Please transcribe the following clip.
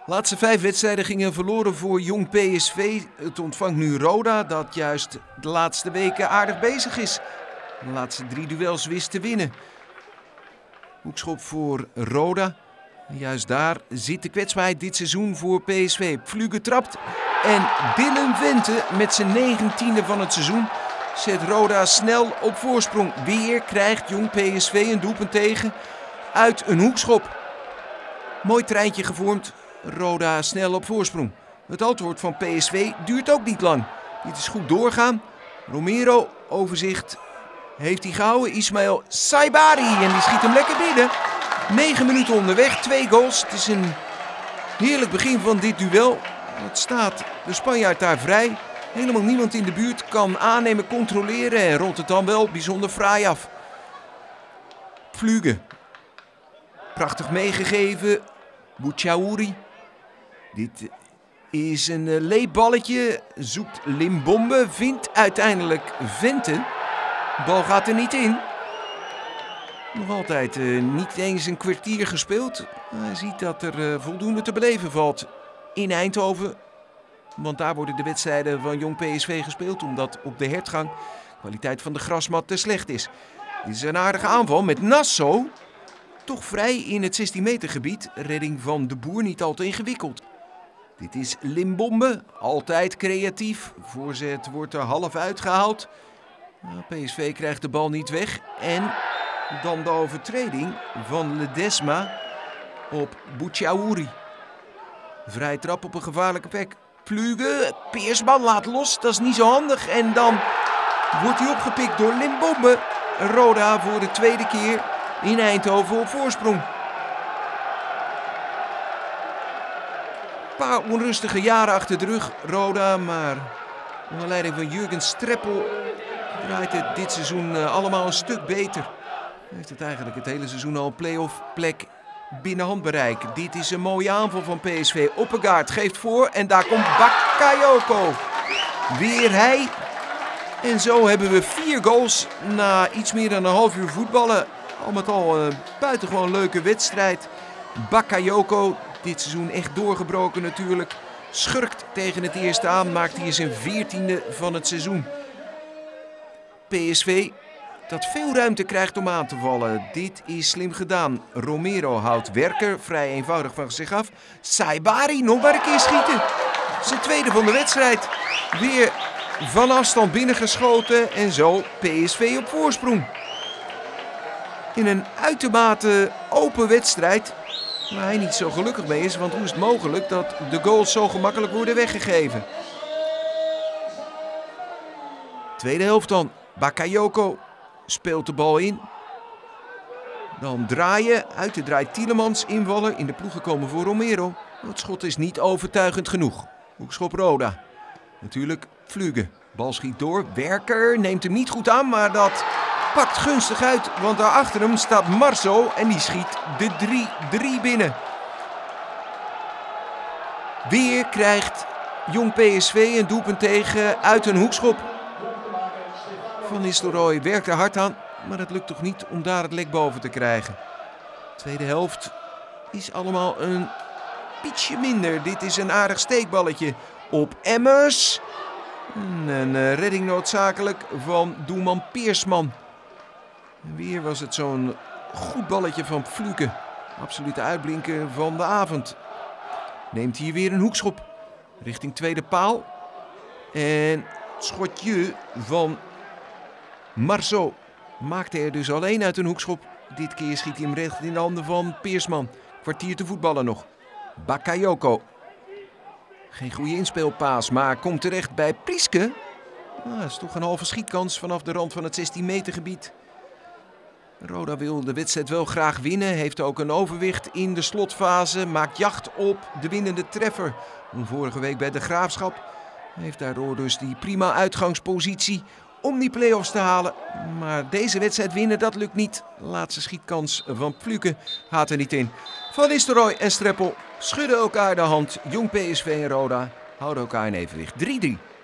Laatste 5 wedstrijden gingen verloren voor Jong PSV. Het ontvangt nu Roda, dat juist de laatste weken aardig bezig is. De laatste 3 duels wist te winnen. Hoekschop voor Roda. Juist daar zit de kwetsbaarheid dit seizoen voor PSV. Pflüger trapt en Dylan Vente met zijn 19e van het seizoen zet Roda snel op voorsprong. Weer krijgt Jong PSV een doelpunt tegen uit een hoekschop. Mooi treintje gevormd. Roda snel op voorsprong. Het antwoord van PSV duurt ook niet lang. Dit is goed doorgaan. Romero, overzicht, heeft hij gehouden. Ismaël Saibari en die schiet hem lekker binnen. 9 minuten onderweg, 2 goals. Het is een heerlijk begin van dit duel. Het staat de Spanjaard daar vrij. Helemaal niemand in de buurt kan aannemen, controleren en rond het dan wel bijzonder fraai af. Pflüger. Prachtig meegegeven. Bouchaouri. Dit is een leepballetje. Zoekt Limbombe. Vindt uiteindelijk Vente. De bal gaat er niet in. Nog altijd niet eens een kwartier gespeeld. Hij ziet dat er voldoende te beleven valt in Eindhoven. Want daar worden de wedstrijden van Jong PSV gespeeld. Omdat op de hertgang de kwaliteit van de grasmat te slecht is. Dit is een aardige aanval met Nasso. Toch vrij in het 16 meter gebied. Redding van de Boer niet al te ingewikkeld. Dit is Limbombe. Altijd creatief. Voorzet wordt er half uitgehaald. PSV krijgt de bal niet weg. En dan de overtreding van Ledesma op Bouchaouri. Vrije trap op een gevaarlijke plek. Pflüger, Peersman laat los. Dat is niet zo handig. En dan wordt hij opgepikt door Limbombe. Roda voor de tweede keer in Eindhoven op voorsprong. Een paar onrustige jaren achter de rug, Roda, maar onder leiding van Jurgen Streppel draait het dit seizoen allemaal een stuk beter. Heeft het eigenlijk het hele seizoen al een play-off plek binnen handbereik. Dit is een mooie aanval van PSV. Oppegaard geeft voor en daar komt Bakayoko. Weer hij. En zo hebben we 4 goals na iets meer dan een half uur voetballen. Al met al een buitengewoon leuke wedstrijd. Bakayoko, dit seizoen echt doorgebroken natuurlijk. Schurkt tegen het eerste aan, maakt hier zijn 14e van het seizoen. PSV dat veel ruimte krijgt om aan te vallen. Dit is slim gedaan. Romero houdt Werker vrij eenvoudig van zich af. Saibari nog maar een keer schieten. Zijn tweede van de wedstrijd. Weer van afstand binnengeschoten en zo PSV op voorsprong. In een uitermate open wedstrijd waar hij niet zo gelukkig mee is. Want hoe is het mogelijk dat de goals zo gemakkelijk worden weggegeven? Tweede helft dan. Bakayoko speelt de bal in. Dan draaien. Uit de draait Tielemans, invaller. In de ploeg gekomen voor Romero. Het schot is niet overtuigend genoeg. Hoekschop Roda. Natuurlijk Pflüger. Bal schiet door. Werker neemt hem niet goed aan, maar dat pakt gunstig uit. Want daarachter hem staat Marzo en die schiet de 3-3 binnen. Weer krijgt Jong PSV een doelpunt tegen uit een hoekschop. Van Nistelrooy werkt er hard aan, maar het lukt toch niet om daar het lek boven te krijgen. Tweede helft is allemaal een ietsje minder. Dit is een aardig steekballetje op Emmers. Een redding noodzakelijk van doelman Peersman. En weer was het zo'n goed balletje van Pflüger. Absolute uitblinker van de avond. Neemt hier weer een hoekschop richting tweede paal. En het schotje van Marzo maakte er dus alleen uit een hoekschop. Dit keer schiet hij hem recht in de handen van Peersman. Kwartier te voetballen nog. Bakayoko. Geen goede inspeelpaas, maar komt terecht bij Prieske. Dat is toch een halve schietkans vanaf de rand van het 16 meter gebied. Roda wil de wedstrijd wel graag winnen. Heeft ook een overwicht in de slotfase. Maakt jacht op de winnende treffer. Vorige week bij de Graafschap. Heeft daardoor dus die prima uitgangspositie om die play-offs te halen. Maar deze wedstrijd winnen, dat lukt niet. Laatste schietkans van Pflüger gaat er niet in. Van Nistelrooy en Streppel schudden elkaar de hand. Jong PSV en Roda houden elkaar in evenwicht. 3-3.